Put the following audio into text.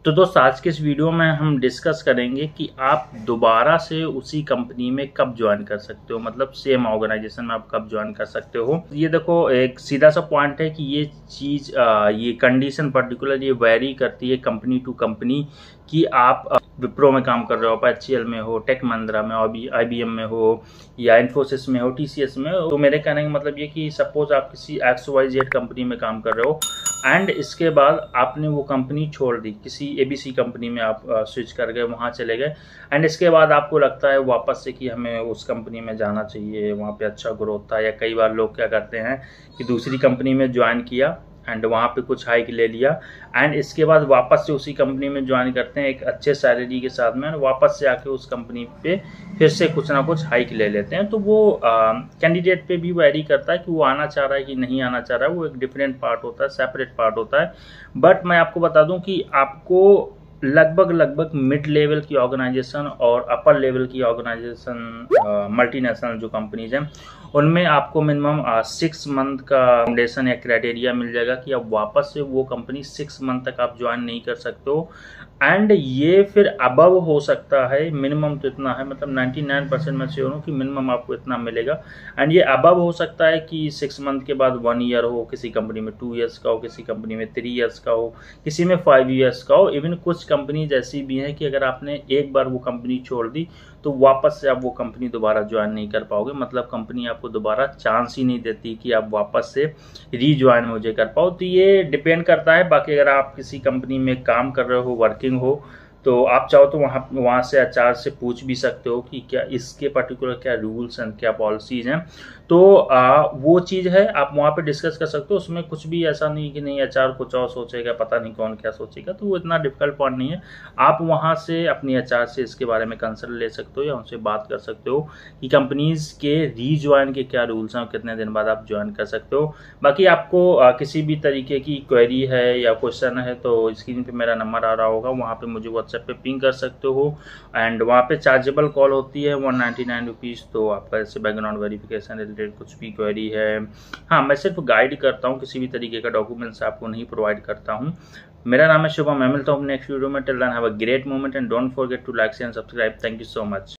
तो दोस्त आज के इस वीडियो में हम डिस्कस करेंगे कि आप दोबारा से उसी कंपनी में कब ज्वाइन कर सकते हो, मतलब सेम ऑर्गेनाइजेशन में आप कब ज्वाइन कर सकते हो। ये देखो एक सीधा सा पॉइंट है कि ये चीज़ ये कंडीशन पर्टिकुलर ये वेरी करती है कंपनी टू कंपनी कि आप विप्रो में काम कर रहे हो, आप HCL में हो, टेक महिंद्रा में हो, IBM में हो या इन्फोसिस में हो, TCS में हो। तो मेरे कहने का मतलब ये कि सपोज आप किसी XYZ कंपनी में काम कर रहे हो एंड इसके बाद आपने वो कंपनी छोड़ दी, किसी ABC कंपनी में आप स्विच कर गए, वहाँ चले गए एंड इसके बाद आपको लगता है वापस से कि हमें उस कंपनी में जाना चाहिए, वहाँ पे अच्छा ग्रोथ था। या कई बार लोग क्या करते हैं कि दूसरी कंपनी में ज्वाइन किया एंड वहाँ पे कुछ हाइक ले लिया एंड इसके बाद वापस से उसी कंपनी में ज्वाइन करते हैं एक अच्छे सैलरी के साथ में, वापस से आके उस कंपनी पे फिर से कुछ ना कुछ हाइक ले लेते हैं। तो वो कैंडिडेट पे भी वेरी करता है कि वो आना चाह रहा है कि नहीं आना चाह रहा है, वो एक डिफरेंट पार्ट होता है, सेपरेट पार्ट होता है। बट मैं आपको बता दूं कि आपको लगभग मिड लेवल की ऑर्गेनाइजेशन और अपर लेवल की ऑर्गेनाइजेशन मल्टीनेशनल जो कंपनीज हैं उनमें आपको मिनिमम 6 मंथ का फाउंडेशन या क्राइटेरिया मिल जाएगा कि आप वापस से वो कंपनी 6 मंथ तक आप ज्वाइन नहीं कर सकते हो। एंड ये फिर अबव हो सकता है, मिनिमम तो इतना है, मतलब 99% मैं श्योर हूँ कि मिनिमम आपको इतना मिलेगा। एंड ये अबव हो सकता है कि 6 मंथ के बाद 1 ईयर हो, किसी कंपनी में 2 ईयर्स का हो, किसी कंपनी में 3 ईयर्स का हो, किसी में 5 ईयर्स का हो। इवन कुछ कंपनीज ऐसी भी हैं कि अगर आपने एक बार वो कंपनी छोड़ दी तो वापस से आप वो कंपनी दोबारा ज्वाइन नहीं कर पाओगे, मतलब कंपनी आपको दोबारा चांस ही नहीं देती कि आप वापस से रीज्वाइन मुझे कर पाओ। तो ये डिपेंड करता है। बाकी अगर आप किसी कंपनी में काम कर रहे हो, वर्किंग हो, तो आप चाहो तो वहाँ से HR से पूछ भी सकते हो कि क्या इसके पर्टिकुलर क्या रूल्स एंड क्या पॉलिसीज हैं। तो वो चीज़ है, आप वहाँ पे डिस्कस कर सकते हो। उसमें कुछ भी ऐसा नहीं कि नहीं HR कुछ और सोचेगा, पता नहीं कौन क्या सोचेगा, तो वो इतना डिफिकल्ट पॉइंट नहीं है। आप वहाँ से अपनी HR से इसके बारे में कंसल्ट ले सकते हो या उनसे बात कर सकते हो कि कंपनीज के रीज्वाइन के क्या रूल्स हैं और कितने दिन बाद आप ज्वाइन कर सकते हो। बाकी आपको किसी भी तरीके की क्वेरी है या क्वेश्चन है तो स्क्रीन पे मेरा नंबर आ रहा होगा, वहाँ पे मुझे व्हाट्सएप पे पिंग कर सकते हो। एंड वहाँ पे चार्जेबल कॉल होती है 199 रुपीज़। तो आपका जैसे बैकग्राउंड वेरिफिकेशन रिलेटेड कुछ भी क्वेरी है, हाँ मैं सिर्फ गाइड करता हूँ, किसी भी तरीके का डॉक्यूमेंट्स आपको नहीं प्रोवाइड करता हूँ। मेरा नाम है शुभम, मैं मिलता हूँ नेक्स्ट वीडियो में। Till then have a great moment and don't forget to like and subscribe. Thank you so much.